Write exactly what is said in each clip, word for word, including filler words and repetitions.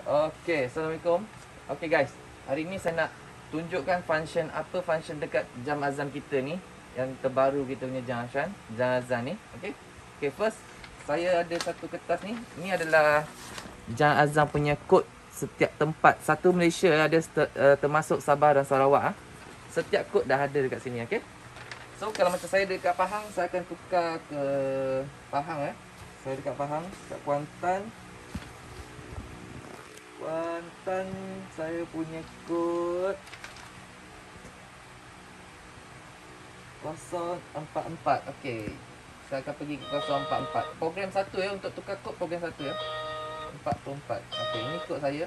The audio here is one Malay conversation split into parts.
Okey, Assalamualaikum. Okey guys, hari ni saya nak tunjukkan function apa function dekat jam azan kita ni, yang terbaru kita punya jam azan, jam azan ni. Okey. Okey, first saya ada satu kertas ni. Ini adalah jam azan punya kod setiap tempat. Satu Malaysia ada uh, termasuk Sabah dan Sarawak ah. Setiap kod dah ada dekat sini, okey. So kalau macam saya dekat Pahang, saya akan tukar ke Pahang eh. Saya dekat Pahang, dekat Kuantan. Kuantan saya punya kod kosong empat empat. Okey. Saya akan pergi ke kosong empat empat. Program satu ya, untuk tukar kod program satu ya. empat empat. Okey, ini kod saya.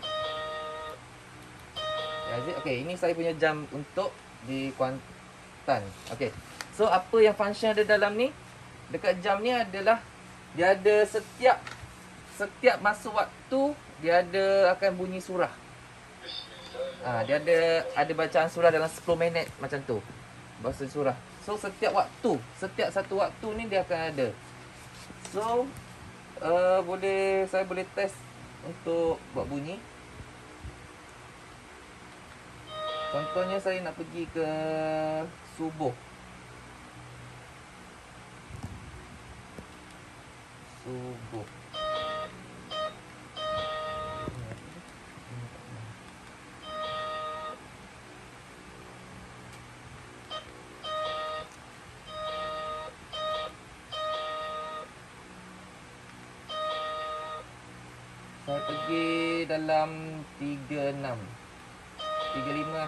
Ya, okey, ini saya punya jam untuk di Kuantan. Okey. So apa yang function ada dalam ni? Dekat jam ni adalah dia ada setiap setiap masa waktu dia ada akan bunyi surah. Ha, dia ada ada bacaan surah dalam sepuluh minit macam tu. Bahasa surah. So setiap waktu, setiap satu waktu ni dia akan ada. So uh, boleh saya boleh test untuk buat bunyi. Contohnya saya nak pergi ke subuh. Subuh. Saya pergi dalam tiga enam tiga lima.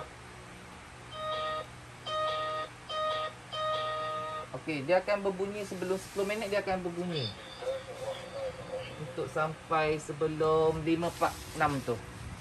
Okey, dia akan berbunyi sebelum sepuluh minit, dia akan berbunyi untuk sampai sebelum lima empat enam tu.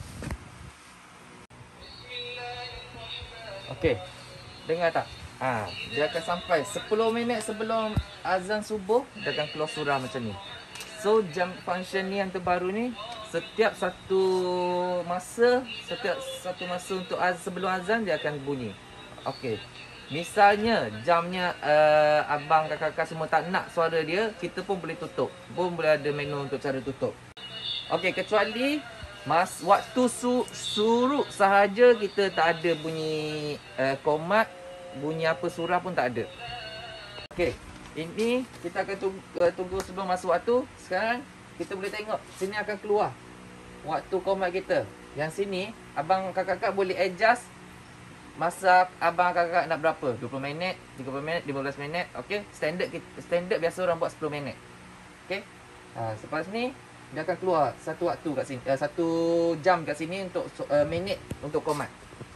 Okey, dengar tak? Ha, dia akan sampai sepuluh minit sebelum azan subuh, dia akan keluar surah macam ni. So jam function ni yang terbaru ni, setiap satu masa, setiap satu masa untuk az, sebelum azan dia akan bunyi. Okey. Misalnya jamnya uh, abang kakak-kakak semua tak nak suara dia, kita pun boleh tutup. Pun boleh ada menu untuk cara tutup. Okey, kecuali mas waktu su, suruh sahaja kita tak ada bunyi uh, komat, bunyi apa surah pun tak ada. Okey. Ini kita akan tunggu, uh, tunggu sebelum masuk waktu. Sekarang kita boleh tengok sini akan keluar waktu komat kita. Yang sini abang kakak-kakak boleh adjust masa abang kakak nak berapa? dua puluh minit, tiga puluh minit, lima belas minit. Okey, standard standard biasa orang buat sepuluh minit. Okey. Ha, selepas ni dia akan keluar satu waktu kat sini, uh, satu jam kat sini untuk uh, minit untuk komat.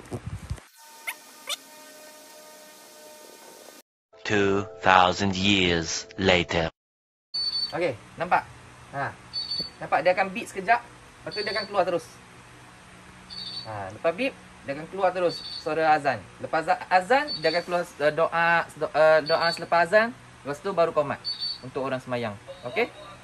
two thousand years later. Okey, nampak? Ha. Nampak dia akan beep sekejap, lepas tu dia akan keluar terus. Ha, lepas beep dia akan keluar terus suara azan. Lepas azan dia akan keluar uh, doa uh, doa selepas azan, lepas tu baru komat untuk orang semayang. Okey?